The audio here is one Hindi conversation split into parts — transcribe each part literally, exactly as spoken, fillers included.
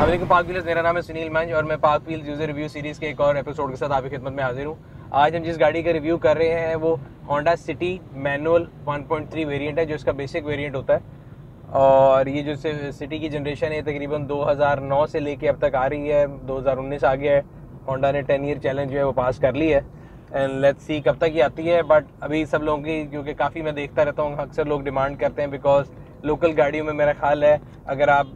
अस्सलाम वालेकुम पाक व्हील्स, मेरा नाम है सुनील मंज और मैं पाक व्हील्स यूजर रिव्यू सीरीज के एक और एपिसोड के साथ आपकी खिदमत में हाजिर हूँ। आज हम जिस गाड़ी का रिव्यू कर रहे हैं वो Honda City manual one point three variant है, जो इसका बेसिक वेरिएंट होता है। और ये जो सिटी की जनरेशन है तकरीबन दो हज़ार नौ से लेके अब तक आ रही है। दो हज़ार उन्नीस आ गया है, होंडा ने टेन ईयर चैलेंज जो है वो पास कर ली है एंड लेट्स सी कब तक ये आती है। बट अभी सब लोगों की, क्योंकि काफ़ी मैं देखता रहता हूँ, अक्सर लोग डिमांड करते हैं बिकॉज लोकल गाड़ियों में मेरा ख्याल है अगर आप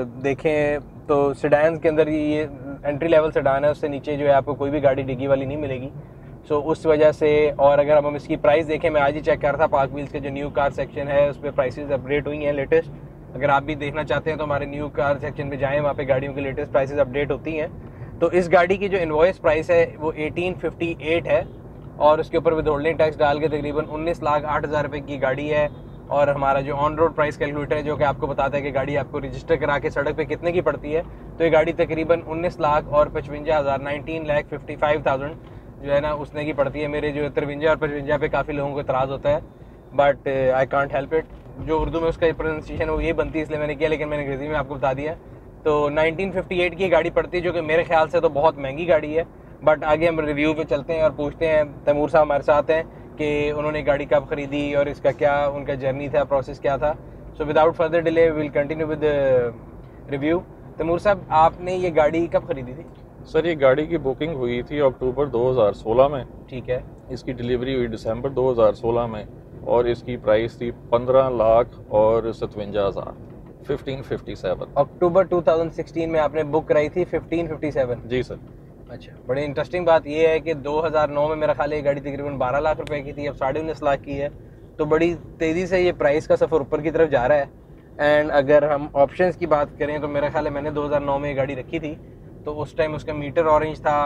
देखें तो सेडान के अंदर ये एंट्री लेवल सेडान है, उससे नीचे जो है आपको कोई भी गाड़ी डिग्गी वाली नहीं मिलेगी। सो so, उस वजह से, और अगर हम इसकी प्राइस देखें, मैं आज ही चेक कर रहा था पाक व्हील्स के जो न्यू कार सेक्शन है उस पर प्राइसेस अपडेट हुई हैं लेटेस्ट। अगर आप भी देखना चाहते हैं तो हमारे न्यू कार सेक्शन पे जाएं, वहाँ पे गाड़ियों की लेटेस्ट प्राइसेस अपडेट होती हैं। तो इस गाड़ी की जो इनवॉइस प्राइस है वो अठारह सौ अट्ठावन है और उसके ऊपर विदहोल्डिंग टैक्स डाल के तकरीबन उन्नीस लाख आठ हज़ार रुपये की गाड़ी है। और हमारा जो ऑन रोड प्राइस कैलकुलेटर है जो कि आपको बताता है कि गाड़ी आपको रजिस्टर करा के सड़क पे कितने की पड़ती है, तो ये गाड़ी तकरीबन उन्नीस लाख और पचवंजा हज़ार nineteen lakh fifty five thousand जो है ना उसने की पड़ती है। मेरे जो तिरवंजा और पचवंजा पे काफ़ी लोगों को इतराज़ होता है, but I can't help it. जो उर्दू में उसका प्रोनाउंसिएशन है वो ये बनती है, इसलिए मैंने किया, लेकिन मैंने अंग्रेजी में आपको बता दिया। तो नाइनटीन फिफ्टी एट की गाड़ी पड़ती है, जो कि मेरे ख्याल से तो बहुत महंगी गाड़ी है। बट आगे हम रिव्यू पे चलते हैं और पूछते हैं, तैमूर साहब हमारे साथ हैं कि उन्होंने गाड़ी कब खरीदी और इसका क्या उनका जर्नी था, प्रोसेस क्या था। So without further delay will continue with review. Taimur साहब, आपने ये गाड़ी कब खरीदी थी? सर, ये गाड़ी की बुकिंग हुई थी अक्टूबर दो हज़ार सोलह में। ठीक है। इसकी डिलीवरी हुई दिसंबर दो हज़ार सोलह में और इसकी प्राइस थी पंद्रह लाख और सतवंजा हज़ार फिफ्टीन फिफ्टी सेवन। अक्टूबर दो हज़ार सोलह में आपने बुक कराई थी फिफ्टीन फिफ्टी सेवन? जी सर। अच्छा, बड़ी इंटरेस्टिंग बात यह है कि दो हज़ार नौ में मेरा ख्याल है ये गाड़ी तकरीबन बारह लाख रुपए की थी, अब साढ़े उन्नीस लाख की है। तो बड़ी तेज़ी से ये प्राइस का सफ़र ऊपर की तरफ जा रहा है। एंड अगर हम ऑप्शंस की बात करें तो मेरा ख्याल है मैंने दो हज़ार नौ में ये गाड़ी रखी थी, तो उस टाइम उसका मीटर ऑरेंज था,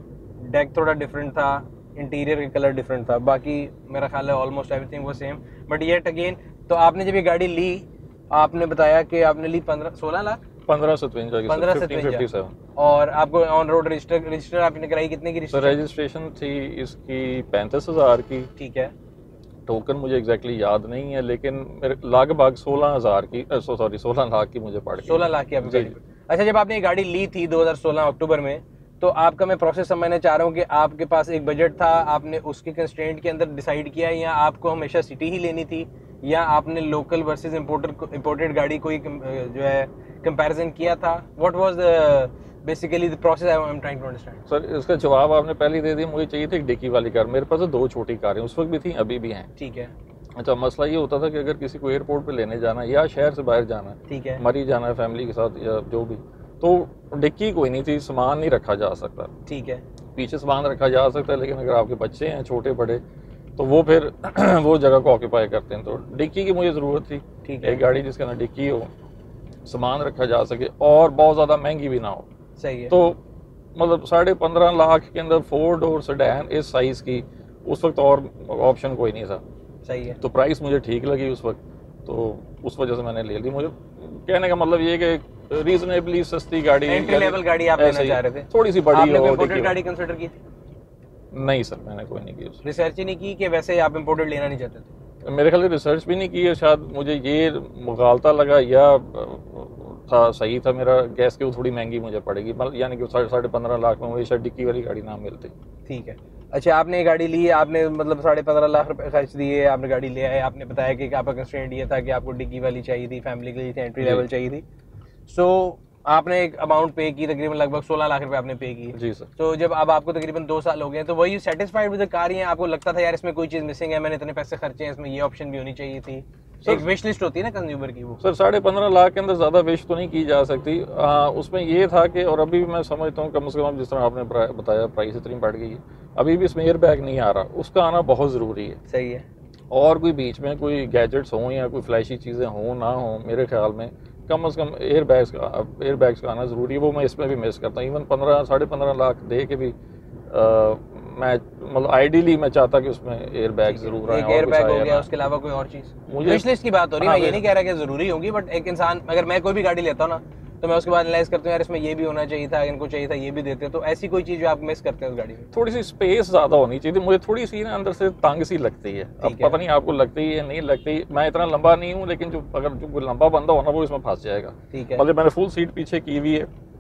डेक थोड़ा डिफरेंट था, इंटीरियर का कलर डिफरेंट था, बाकी मेरा ख्याल है ऑलमोस्ट एवरीथिंग वो सेम। बट येट अगेन, तो आपने जब ये गाड़ी ली, आपने बताया कि आपने ली पंद्रह सोलह लाख पंद्रह सतवंजा की, पंद्रह सतवंजा। और आपको ऑन रोड रजिस्टर रजिस्टर आपने कराई कितने की? सर, रजिस्ट्रेशन थी इसकी पैंतीस हजार की। ठीक है। टोकन मुझे एग्जैक्टली याद नहीं है, लेकिन मेरे लगभग सोलह हजार की, सॉरी सोलह लाख की मुझे पड़ गई। सोलह लाख की आप गाड़ी। अच्छा, जब आपने ये गाड़ी ली थी दो हज़ार सोलह अक्टूबर में, तो आपका मैं प्रोसेस समझना चाह रहा हूँ कि आपके पास एक बजट था, आपने उसके कंस्ट्रेंट के अंदर डिसाइड किया, या आपको हमेशा सिटी ही लेनी थी, या आपने लोकल वर्सेस इंपोर्टेड इंपोर्टेड गाड़ी कोई जो है कंपैरिजन किया था? What was the basically the process I am trying to understand? Sir, इसका जवाब आपने पहले ही दे दिया। मुझे चाहिए थी एक डिक्की वाली कार। मेरे पास दो छोटी कारें उस वक्त भी थी, अभी भी हैं। ठीक है। अच्छा, मसला ये होता था कि अगर किसी को एयरपोर्ट पे लेने जाना है या शहर से बाहर जाना है, ठीक है, मरी जाना है फैमिली के साथ या जो भी, तो डिक्की कोई नहीं थी, सामान नहीं रखा जा सकता। ठीक है। पीछे सामान रखा जा सकता है, लेकिन अगर आपके बच्चे हैं छोटे बड़े तो वो फिर वो जगह को ऑक्यूपाई करते हैं। तो डिक्की की मुझे ज़रूरत थी। ठीक है। एक गाड़ी जिसके अंदर डिक्की हो, सामान रखा जा सके और बहुत ज़्यादा महंगी भी ना हो। सही है। तो मतलब साढ़े पंद्रह लाख के अंदर फोर डोर सेडान इस साइज़ की उस वक्त और ऑप्शन कोई नहीं था। सही है। तो प्राइस मुझे ठीक लगी उस वक्त, तो उस वजह से मैंने ले ली। मुझे कहने का मतलब ये कि रीजनेबली सस्ती गाड़ी, एंट्री लेवल गाड़ी आप लेना चाह रहे थे, थोड़ी सी बड़ी आपने हो। इंपोर्टेड गाड़ी कंसीडर की थी? नहीं सर, मैंने कोई नहीं की। रिसर्च ही नहीं की कि वैसे आप इंपोर्टेड लेना नहीं चाहते थे? मेरे ख्याल रिसर्च भी नहीं की है, शायद मुझे ये मुगालता लगा या था सही था मेरा गैस कि वो थोड़ी महंगी मुझे पड़ेगी, यानी कि साढ़े साढ़े पंद्रह लाख में मुझे शायद डिक्की वाली गाड़ी ना मिलती। ठीक है। अच्छा, आपने गाड़ी ली, आपने मतलब साढ़े पंद्रह लाख रुपए खर्च दिए, आपने गाड़ी ले आए, आपने बताया कि आपका कंस्ट्रेंट ये था कि आपको डिग्गी वाली चाहिए थी, फैमिली के लिए थी, एंट्री लेवल चाहिए थी। सो so, आपने एक अमाउंट पे की, तकरीबन लगभग सोलह लाख रुपए आपने पे की। जी सर। तो जब अब आपको तकरीबन दो साल हो गए, तो वही सेटिस्फाइड विद द कार, या आपको लगता था यार इसमें कोई चीज़ मिसिंग है, मैंने इतने पैसे खर्चे हैं, इसमें ये ऑप्शन भी होनी चाहिए थी? एक विश लिस्ट होती है ना कंज्यूमर की। वो सर साढ़े पंद्रह लाख के अंदर ज़्यादा विश तो नहीं की जा सकती। आ, उसमें ये था कि, और अभी भी मैं समझता हूँ कम से कम जिस तरह आपने बताया प्राइस इतनी बढ़ गई है, अभी भी इसमें एयर बैग नहीं आ रहा, उसका आना बहुत ज़रूरी है। सही है। और कोई बीच में कोई गैजेट्स हों या कोई फ्लैशी चीज़ें हों ना हों, मेरे ख्याल में कम से कम एयर बैग्स का एयर बैग्स का आना ज़रूरी है। वो मैं इसमें भी मिस करता हूँ। इवन पंद्रह साढ़े पंद्रह लाख दे के भी आ, मैं मतलब आइडियली मैं चाहता कि उसमें एयर बैग जरूर आए। एयर बैग हो गया, उसके अलावा कोई और चीज़? मुझे विश लिस्ट की बात हो रही है। मैं ये नहीं कह रहा कि ज़रूरी होगी, बट एक इंसान, अगर मैं कोई भी गाड़ी लेता हूँ ना, तो मैं उसके बाद एनालाइज करता हूँ यार इसमें ये भी होना चाहिए था, इनको चाहिए था ये भी देते। तो ऐसी कोई चीज़ जो आप मिस करते हैं उस गाड़ी में? थोड़ी सी स्पेस ज़्यादा होनी चाहिए। मुझे थोड़ी सी ना अंदर से तंग सी लगती है। अब पता नहीं आपको लगती है नहीं लगती। मैं इतना लंबा नहीं हूँ, लेकिन जो अगर जो कोई लंबा बंदा हो ना वो इसमें फंस जाएगा। ठीक है। मतलब मैंने फुल सीट पीछे की हुई है,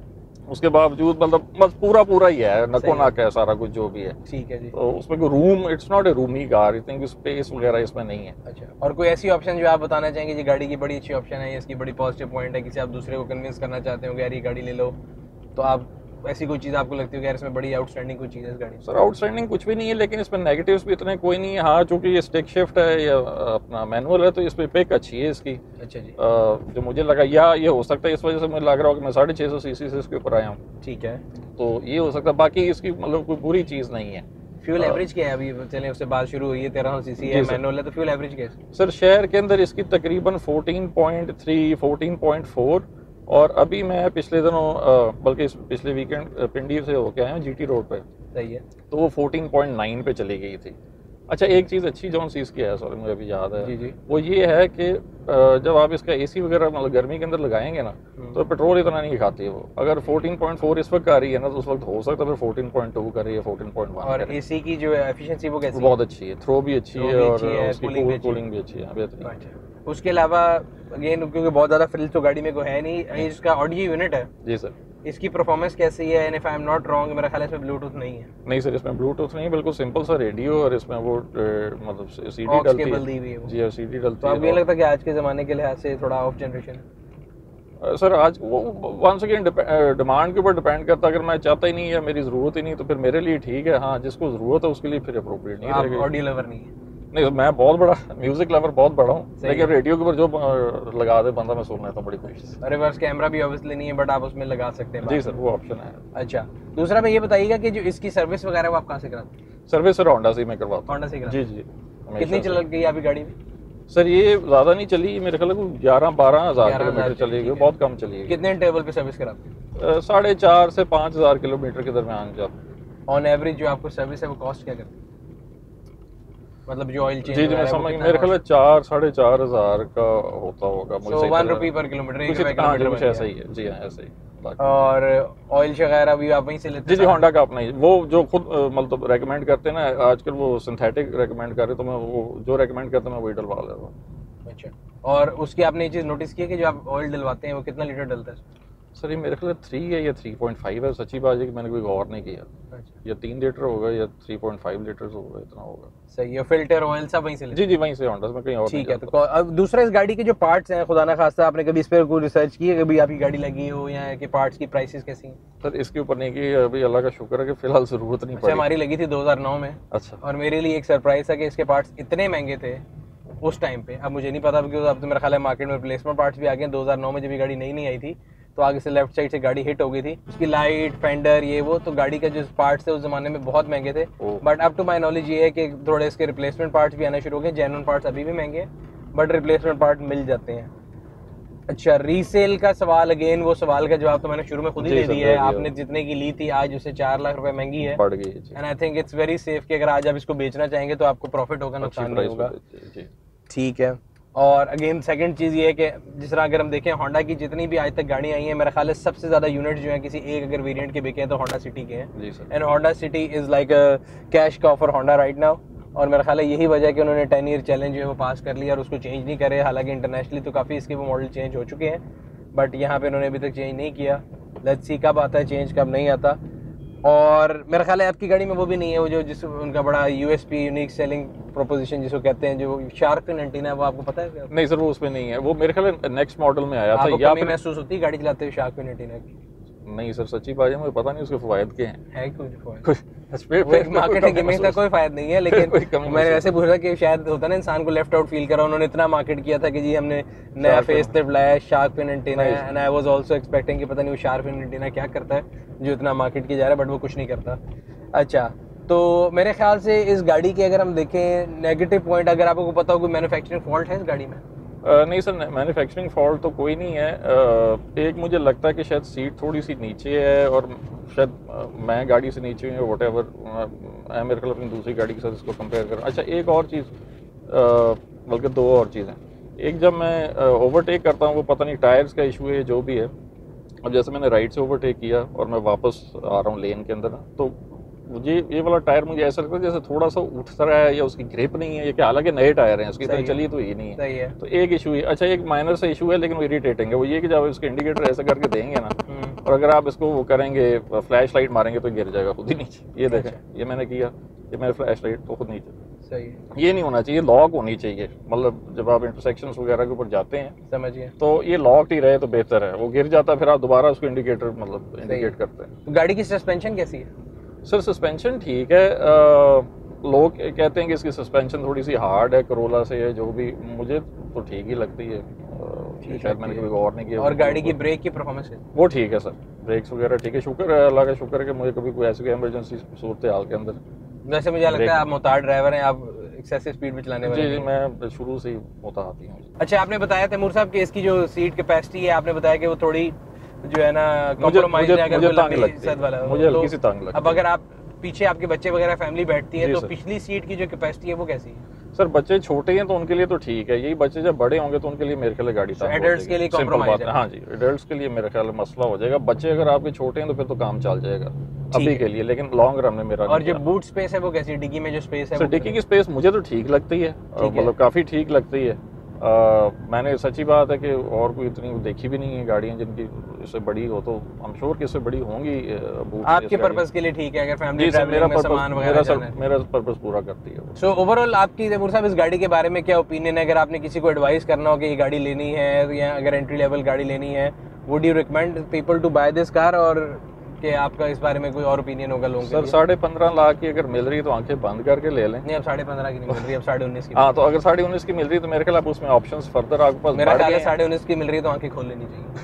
उसके बावजूद मतलब बस पूरा पूरा ही है, नको नाक है सारा कुछ जो भी है। ठीक है जी। तो उसमें कोई room, it's not a roomy car, इतनी स्पेस वगैरह इसमें नहीं है। अच्छा, और कोई ऐसी ऑप्शन जो आप बताना चाहेंगे जी गाड़ी की बड़ी अच्छी ऑप्शन है, इसकी बड़ी पॉजिटिव पॉइंट है, किसी आप दूसरे को कन्विंस करना चाहते हो कि यार ये गाड़ी ले लो, तो आप ऐसी कोई चीज़ आपको लगती है कि यार इसमें बड़ी आउटस्टैंडिंग कोई चीज़ है इस गाड़ी में? सर आउटस्टैंडिंग कुछ भी नहीं है, लेकिन इसमें नेगेटिव्स भी इतने कोई नहीं है। हाँ, चूंकि ये स्टिक शिफ्ट है या अपना मैनुअल है, तो इस पर पिक अच्छी है इसकी। अच्छा जी। आ, जो मुझे लगा, या ये हो सकता है इस वजह से मुझे लग रहा हो कि मैं साढ़े छः सौ सी सी से इसके ऊपर आया हूँ। ठीक है, तो ये हो सकता है, बाकी इसकी मतलब कोई बुरी चीज़ नहीं है। फ्यूल एवरेज क्या है अभी? चलें उससे बात शुरू हुई है, तेरह सौ सीसी है, मैनुअल है, तो फ्यूल एवरेज क्या है सर? शहर के अंदर इसकी तकरीबन fourteen point three, fourteen point four, और अभी मैं पिछले दिनों बल्कि पिछले वीकेंड पिंडी से होके आया हूँ जीटी रोड पे। सही है। तो वो फोर्टीन पॉइंट नाइन पे चली गई थी। अच्छा, एक चीज़ अच्छी जौन सी इसकी है, सॉरी मुझे अभी याद है, जी जी। वो ये है कि जब आप इसका एसी वगैरह मतलब गर्मी के अंदर लगाएंगे ना, तो पेट्रोल इतना नहीं खाती है वो। अगर फोर्टीन पॉइंट फोर इस वक्त आ रही है ना, तो उस वक्त हो सकता है फिर फोर्टीन पॉइंट टू करे या फोर्टीन पॉइंट वन। और एसी की जो एफिशिएंसी वो कैसी है? बहुत अच्छी है, थ्रो भी अच्छी है और उसकी कूलिंग भी अच्छी है, बेहतरीन। उसके अलावा अगेन क्योंकि बहुत ज़्यादा फ्रिल तो गाड़ी में को है नहीं, इसका ऑडियो यूनिट है जी सर, इसकी परफॉर्मेंस कैसी है? And if I am not wrong, मेरा ख्याल है इसमें ब्लूटूथ नहीं है। नहीं सर, इसमें ब्लूटूथ नहीं, बिल्कुल सिंपल सा रेडियो, और इसमें वो मतलब सीडी ऑक्स डलती केबल दी हुई है वो। जी, सीडी डलती तो है। आपको ये लगता है कि आज के ज़माने के लिहाज से थोड़ा ऑफ जनरेशन है सर? आज वो वंस अगेन डिमांड के ऊपर डिपेंड करता है। अगर मैं चाहता ही नहीं है, मेरी ज़रूरत ही नहीं, तो फिर मेरे लिए ठीक है। हाँ, जिसको ज़रूरत है उसके लिए फिर अप्रोप्रिएट नहीं रहेगा। ऑडियो लवर नहीं है? नहीं, मैं बहुत बड़ा म्यूजिक लवर बहुत बड़ा हूँ, लेकिन रेडियो के ऊपर जो लगा दे बंदा मैं सुन लेता हूँ बड़ी खुशी से। रिवर्स कैमरा भी ऑब्वियसली नहीं है, बट आप उसमें लगा सकते हैं। जी सर, वो ऑप्शन है। अच्छा, दूसरा मैं ये बताइएगा कि जो इसकी सर्विस वगैरह वो आप कहाँ से कराते हैं? सर्विस सर होंडा से मैं करवाता हूँ। होंडा से कराते जी जी। कितनी चल गई अभी गाड़ी में? सर ये ज़्यादा नहीं चली, मेरे ख्याल में ग्यारह बारह हज़ार किलोमीटर चली गई, बहुत कम चली गई। कितने इंटरवल पे सर्विस कराते हैं? साढ़े चार से पाँच हज़ार किलोमीटर के दरमियान जब। ऑन एवरेज जो आपको सर्विस है वो कॉस्ट क्या करती है? मतलब जो ऑयल चेंज? जी जी, मैं समझ, मेरे ख्याल में चार साढ़े चार हज़ार का होता होगा। सो वन रुपी पर किलोमीटर, एक रुपये किलोमीटर कुछ ऐसा ही है। जी हाँ, ऐसा ही। और ऑयल वगैरह भी आप वहीं से लेते हैं? जी जी, होंडा का अपना ही, वो जो खुद मतलब रेकमेंड करते हैं ना, आजकल वो सिंथेटिक रेकमेंड कर रहे, तो मैं वो जो रेकमेंड करता हूँ मैं वही डलवा लेता हूँ। अच्छा, और उसकी आपने ये चीज़ नोटिस की है कि जो आप ऑयल डलवाते हैं वो कितना लीटर डलता है? सर ये मेरे ख्याल थ्री है या थ्री पॉइंट फाइव है, सच्ची बात है कि मैंने कोई गौर नहीं किया। अच्छा। या तीन लीटर होगा या थ्री पॉइंट फाइव लीटर होगा, इतना होगा। सही है। फिल्टर ऑयल सब वहीं से लेते? जी जी, वहीं से होंडा में, कहीं और। ठीक है। तो अब दूसरा, इस गाड़ी के जो पार्ट्स हैं, खुदा ना खास्ता आपने कभी इस पर कोई रिसर्च की है, कभी आपकी गाड़ी लगी हो, या कि पार्ट्स की प्राइसेस कैसी हैं? सर इसके ऊपर नहीं की, अभी अल्लाह का शुक्र है कि फिलहाल जरूरत नहीं पड़ी। हमारी लगी थी दो हज़ार नौ में। अच्छा। और मेरे लिए एक सरप्राइज था कि इसके पार्ट्स इतने महंगे थे उस टाइम पे। अब मुझे नहीं पता, क्योंकि अब तो मेरा ख्याल है मार्केट में रिप्लेसमेंट पार्ट्स भी आ गए। दो हज़ार नौ में जब ये गाड़ी नई नहीं आई थी तो आगे से लेफ्ट साइड से गाड़ी हिट हो गई थी, उसकी लाइट फेंडर ये वो, तो गाड़ी के जो पार्ट्स थे उस जमाने में बहुत महंगे थे। But up to my knowledge ये है कि थोड़े इसके रिप्लेसमेंट पार्ट्स भी आना शुरू हो गए। जेन्युइन पार्ट्स अभी भी महंगे हैं, बट रिप्लेसमेंट पार्ट मिल जाते हैं। अच्छा, रीसेल का सवाल, अगेन वो सवाल का जवाब तो मैंने शुरू में खुद ही दे दिया है। आपने जितने की ली थी आज उससे चार लाख रुपए महंगी है, बढ़ गई। And I think it's very safe कि अगर आज आप इसको बेचना चाहेंगे तो आपको प्रॉफिट होगा, नुकसान नहीं होगा। ठीक है। और अगेन सेकंड चीज़ ये है कि जिस तरह अगर हम देखें होंडा की जितनी भी आज तक गाड़ी आई हैं, मेरा ख्याल है सबसे ज़्यादा यूनिट जो है किसी एक अगर वेरिएंट के बिके हैं तो होंडा सिटी के हैं। And Honda City is like a cash cow for Honda right now. और मेरा ख्याल है यही वजह है कि उन्होंने टेन ईयर चैलेंज जो है वो पास कर लिया और उसको चेंज नहीं करे। हालांकि इंटरनेशनली तो काफ़ी इसके वो मॉडल चेंज हो चुके हैं, बट यहाँ पे उन्होंने अभी तक चेंज नहीं किया। लेट्स सी कब आता है चेंज, कब नहीं आता। और मेरा ख्याल है आपकी गाड़ी में वो भी नहीं है, वो जो जिस उनका बड़ा यूएसपी यूनिक सेलिंग प्रोपोजिशन जिसको कहते हैं, जो शार्क फिन एंटीना है, वो आपको पता है? नहीं सर, वो उसमें नहीं है। वो मेरे ख्याल है नेक्स्ट मॉडल में आया था। आपको कमी महसूस होती है गाड़ी चलाते हुए शार्क फिन एंटीना की? नहीं सर, सच्ची बात है मुझे पता नहीं उसके फवायद क्या हैं। है कोई फवायद? मार्केटिंग गिमिक का कोई फायदा नहीं है, लेकिन मैंने वैसे पूछा कि शायद होता ना इंसान को लेफ्ट आउट फील करा। उन्होंने इतना मार्केट किया था कि जी हमने नया फेस लिफ्ट लाया है, शार्क फिन एंटीना है, and I was also expecting कि पता नहीं वो शार्क फिन एंटीना क्या करता है जो इतना मार्केट किया जा रहा है, बट वो कुछ नहीं करता। अच्छा, तो मेरे ख्याल से इस गाड़ी के अगर हम देखें नेगेटिव पॉइंट, अगर आपको पता हो कोई मैन्युफैक्चरिंग फॉल्ट है इस गाड़ी में? Uh, नहीं सर, मैन्युफैक्चरिंग फॉल्ट तो कोई नहीं है। uh, एक मुझे लगता है कि शायद सीट थोड़ी सी नीचे है, और शायद uh, मैं गाड़ी से नीचे हूँ, वट एवर मैं मेरे ख्याल अपनी दूसरी गाड़ी के साथ इसको कंपेयर करूँ। अच्छा, एक और चीज़, uh, बल्कि दो और चीज़ें। एक, जब मैं ओवरटेक uh, करता हूँ, वो पता नहीं टायर्स का इशू है जो भी है। अब जैसे मैंने राइट से ओवरटेक किया और मैं वापस आ रहा हूँ लेन के अंदर, तो मुझे ये वाला टायर मुझे ऐसा लगता है जैसे थोड़ा सा उठता रहा है, या उसकी ग्रिप नहीं है, या कि हालांकि नए टायर हैं, उसकी तरह चली तो ये नहीं है। सही है। तो एक इशू है। अच्छा, एक माइनर सा इशू है लेकिन वो इरिटेटिंग है। वो ये कि जब उसके इंडिकेटर ऐसा करके देंगे ना, और अगर आप इसको वो करेंगे फ्लैश लाइट मारेंगे तो गिर जाएगा खुद ही नीचे। ये देखें, ये मैंने किया, ये मेरे फ्लैश लाइट तो खुद नीचे। सही है। ये नहीं होना चाहिए, लॉक होनी चाहिए। मतलब जब आप इंटरसेक्शंस वगैरह के ऊपर जाते हैं, समझिए, तो ये लॉक ही रहे तो बेहतर है। वो गिर जाता है फिर आप दोबारा उसको इंडिकेटर मतलब इंडिकेट करते हैं। तो गाड़ी की सस्पेंशन कैसी है? सर सस्पेंशन ठीक है। आ, लोग कहते हैं कि इसकी सस्पेंशन थोड़ी सी हार्ड है करोला से, है जो भी, मुझे तो ठीक ही लगती है। शायद मैंने कभी गौर नहीं किया। और गाड़ी की ब्रेक की परफॉर्मेंस है? वो ठीक है सर, ब्रेक्स वगैरह ठीक है। शुक्र है अल्लाह का, शुक्र है कि मुझे कभी कोई ऐसी कोई इमरजेंसी सूरत हाल के अंदर। वैसे मुझे लगता है आप मोहताज ड्राइवर हैं, आप एक्सेसिव स्पीड में चलाने वाले? जी जी, मैं शुरू से ही मोहतात ही हूँ। अच्छा, आपने बताया तैमूर साहब कि इसकी जो सीट कैपेसिटी है, आपने बताया कि वो थोड़ी जो है ना कॉम्प्रोमाइज है, अगर मुझे तंग लगती है, मुझे हल्की सी तंग लगती है। अब अगर आप पीछे आपके बच्चे वगैरह फैमिली बैठती है तो पिछली सीट की जो कैपेसिटी है वो कैसी है? सर बच्चे छोटे हैं तो उनके लिए तो ठीक है, यही बच्चे जब बड़े होंगे तो उनके लिए मेरे ख्याल गाड़ी तंग हो जाएगी। एडल्ट्स के लिए कॉम्प्रोमाइज है? हाँ जी, एडल्ट्स के लिए मेरे ख्याल मसला हो जाएगा। बच्चे अगर आपके छोटे हैं तो फिर तो काम चल जाएगा अभी के लिए, लेकिन लॉन्ग रन में मेरा। और जो बूट स्पेस है वो कैसी, डिग्गी में जो स्पेस है? सर डिग्गी की स्पेस मुझे तो ठीक लगती है, मतलब काफी ठीक लगती है। आ, मैंने सच्ची बात है कि और कोई इतनी देखी भी नहीं है गाड़ियां जिनकी इससे बड़ी हो, तो आई एम श्योर कि इससे बड़ी होंगी। आपके पर्पस के लिए ठीक है, अगर फैमिली ट्रैवलिंग में सामान वगैरह जाना है? मेरा पर्पस पूरा करती है। सो ओवरऑल आपकी तैमूर साहब इस गाड़ी के बारे में क्या ओपिनियन है? अगर आपने किसी को एडवाइस करना हो कि ये गाड़ी लेनी है या अगर एंट्री लेवल गाड़ी लेनी है, would you recommend people to buy this car? और कि आपका इस बारे में कोई और ओपिनियन होगा लोगों के? सर साढ़े पंद्रह लाख की अगर मिल रही है तो आंखें बंद करके ले लें। नहीं, अब साढ़े पंद्रह की नहीं मिल रही, अब साढ़े उन्नीस की। हाँ, तो अगर साढ़े उन्नीस की मिल रही है तो मेरे ख्याल उसमें ऑप्शंस फर्दर आपके पास मेरा ख्याल है साढ़े उन्नीस की मिल रही है तो आंखें खोल लेनी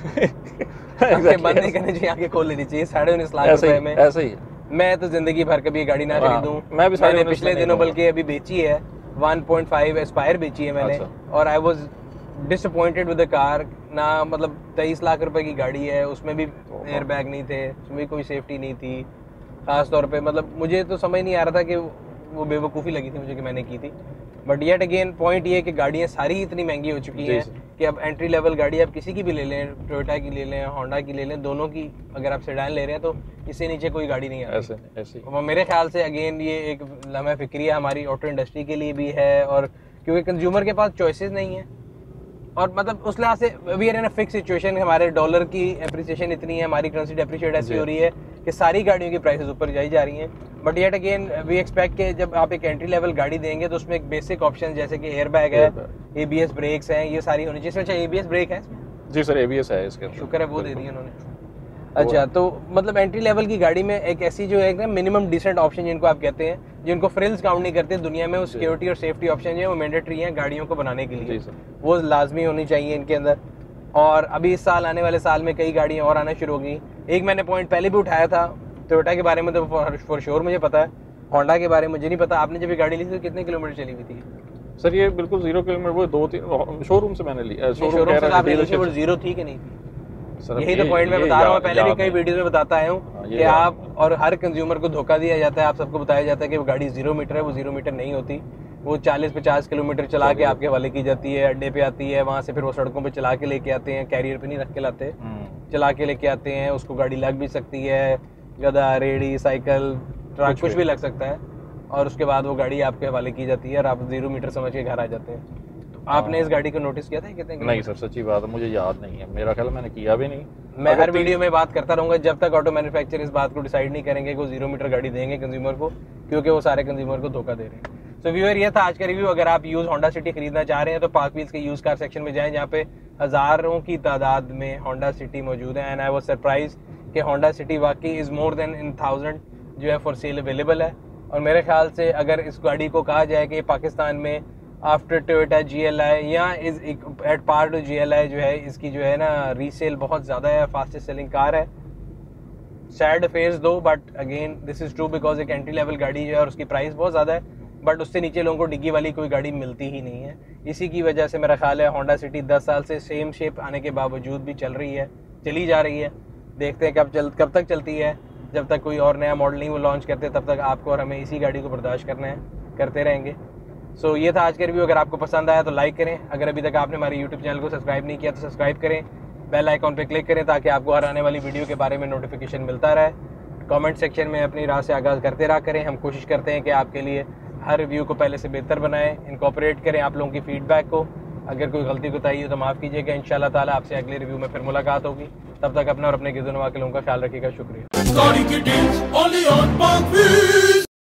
चाहिए। आंखें बंद नहीं करनी चाहिए, आंखें खोल लेनी चाहिए। साढ़े उन्नीस लाख रुपए में ऐसे ही मैं तो जिंदगी भर कभी गाड़ी ना खरीदूं। मैं भी मैंने पिछले दिनों बल्कि अभी बेची है, वन पॉइंट फाइव एस्पायर बेची है मैंने, और I was disappointed with the car ना। मतलब तेईस लाख रुपए की गाड़ी है, उसमें भी एयर बैग नहीं थे, उसमें भी कोई सेफ्टी नहीं थी खास तौर पे। मतलब मुझे तो समझ नहीं आ रहा था कि वो बेवकूफ़ी लगी थी मुझे कि मैंने की थी। बट येट अगेन पॉइंट ये है कि गाड़ियाँ सारी इतनी महंगी हो चुकी हैं कि अब एंट्री लेवल गाड़ी आप किसी की भी ले लें, टोयोटा की ले लें, होंडा की ले लें, दोनों की अगर आप सेडान ले रहे हैं तो इससे नीचे कोई गाड़ी नहीं है ऐसे ऐसे। मेरे ख्याल से अगेन ये एक लम्हा फिक्री है हमारी ऑटो इंडस्ट्री के लिए भी है, और क्योंकि कंज्यूमर के पास चॉइसेस नहीं है। और मतलब उस लिहाज से we are in a fix situation, हमारे डॉलर की एप्रिसिएशन इतनी है, हमारी करेंसी डेप्रिशिएट ऐसी हो रही है कि सारी गाड़ियों की प्राइसेस ऊपर जाई जा रही हैं। But yet again we expect कि जब आप एक एंट्री लेवल गाड़ी देंगे तो उसमें एक बेसिक ऑप्शन जैसे कि एयर बैग है, एबीएस ब्रेक्स हैं, ये सारी होनी चाहिए। अच्छा, एबीएस ब्रेक है? जी सर, एबीएस है इसके अंदर। शुक्र है वो दे दिए उन्होंने। अच्छा, तो मतलब एंट्री लेवल की गाड़ी में एक ऐसी जो है मिनिमम डिसेंट ऑप्शन जिनको आप कहते हैं, जिनको फ्रिल्स काउंट नहीं करते दुनिया में, वो सिक्योरिटी और सेफ्टी ऑप्शन जो है वो मैंडेटरी हैं गाड़ियों को बनाने के लिए, वो लाजमी होनी चाहिए इनके अंदर। और अभी इस साल आने वाले साल में कई गाड़ियाँ और आना शुरू हो गई। एक मैंने पॉइंट पहले भी उठाया था, टोयोटा के बारे में तो फॉर श्योर मुझे पता है, होंडा के बारे में मुझे नहीं पता। आपने जब ये गाड़ी ली थी तो कितने किलोमीटर चली हुई थी? सर ये बिल्कुल जीरो किलोमीटर, वो दो तीन शोरूम से मैंने लिया। शोरूम से आपने ली थी, वो जीरो थी कि नहीं थी? यही तो पॉइंट मैं बता रहा हूँ, पहले भी कई वीडियो में बताता आया हूँ कि आप और हर कंज्यूमर को धोखा दिया जाता है। आप सबको बताया जाता है कि वो गाड़ी जीरो मीटर है, वो जीरो मीटर नहीं होती। वो चालीस पचास किलोमीटर चला के आपके हवाले की जाती है, अड्डे पे आती है, वहाँ से फिर वो सड़कों पे चला के लेके आते हैं, कैरियर पे नहीं रख के लाते, चला के लेके आते हैं। उसको गाड़ी लग भी सकती है, गधा, रेडी, साइकिल, ट्रक, कुछ भी लग सकता है, और उसके बाद वो गाड़ी आपके हवाले की जाती है और आप जीरो मीटर समझ के घर आ जाते हैं। आपने इस गाड़ी को नोटिस किया था कितने? नहीं सर, सच्ची बात है मुझे याद नहीं है, मेरा ख्याल मैंने किया भी नहीं। मैं हर वीडियो में बात करता रहूंगा जब तक ऑटो मैन्युफैक्चरर इस बात को डिसाइड नहीं करेंगे कि वो जीरो मीटर गाड़ी देंगे कंज्यूमर को, क्योंकि वो सारे कंज्यूमर को धोखा दे रहे हैं। तो व्यूअर, ये था आज का रिव्यू। अगर आप यूज होंडा सिटी खरीदना चाह रहे हैं तो पाक व्हील्स के यूज कार सेक्शन में जाएं, जहाँ पे हजारों की तादाद में होंडा सिटी मौजूद है। एंड आई वाज सरप्राइज कि होंडा सिटी वाकई is more than in thousand जो है फॉर सेल अवेलेबल है। और मेरे ख्याल से अगर इस गाड़ी को कहा जाए कि पाकिस्तान में after Toyota G L I या is at par to G L I जो है, इसकी जो है ना रीसेल बहुत ज़्यादा है, फास्टेस्ट सेलिंग कार है। Sad affairs though, but again this is true because एक एंट्री लेवल गाड़ी जो है और उसकी प्राइस बहुत ज़्यादा है, बट उससे नीचे लोगों को डिग्गी वाली कोई गाड़ी मिलती ही नहीं है। इसी की वजह से मेरा ख्याल है होंडा सिटी दस साल से सेम शेप आने के बावजूद भी चल रही है, चली जा रही है। देखते हैं कब चल कब तक चलती है। जब तक कोई और नया मॉडल नहीं वो लॉन्च करते तब तक आपको और हमें इसी गाड़ी को बर्दाश्त करना है, करते रहेंगे। सो so, ये था आज का रिव्यू। अगर आपको पसंद आया तो लाइक करें, अगर अभी तक आपने हमारे यूट्यूब चैनल को सब्सक्राइब नहीं किया तो सब्सक्राइब करें, बेल आइकॉन पे क्लिक करें ताकि आपको हर आने वाली वीडियो के बारे में नोटिफिकेशन मिलता रहे। कमेंट सेक्शन में अपनी राह से आगाज़ करते रहा करें। हम कोशिश करते हैं कि आपके लिए हर रिव्यू को पहले से बेहतर बनाएं, इनकॉर्पोरेट करें आप लोगों की फीडबैक को। अगर कोई गलती कोताही हो तो माफ़ कीजिएगा। इंशाल्लाह ताला आपसे अगले रिव्यू में फिर मुलाकात होगी। तब तक अपना और अपने गिरदोनवा के लोगों का ख्याल रखिएगा। शुक्रिया। Gari की deals only on PakWheels.